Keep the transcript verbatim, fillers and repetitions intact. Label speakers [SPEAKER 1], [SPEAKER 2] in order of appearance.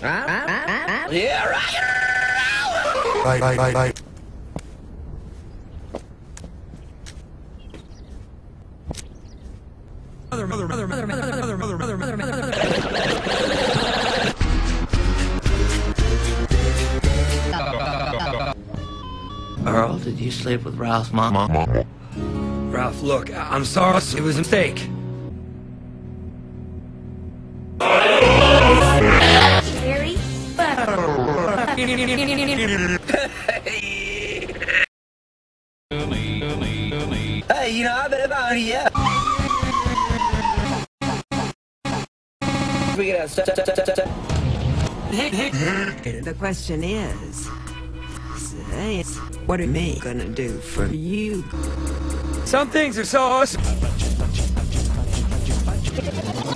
[SPEAKER 1] Yeah, right.
[SPEAKER 2] Bye, bye, bye, bye.
[SPEAKER 3] Mother, mother, mother, mother, mother, mother, mother, mother, mother, mother.
[SPEAKER 1] Earl, did you sleep with Ralph's mom?
[SPEAKER 2] Mama.
[SPEAKER 3] Ralph, look, I- I'm sorry. It was a mistake.
[SPEAKER 4] Harry?
[SPEAKER 1] Hey, you know, I've been about here. We get out.
[SPEAKER 5] The question is, say, what are me gonna do for you?
[SPEAKER 3] Some things are so awesome.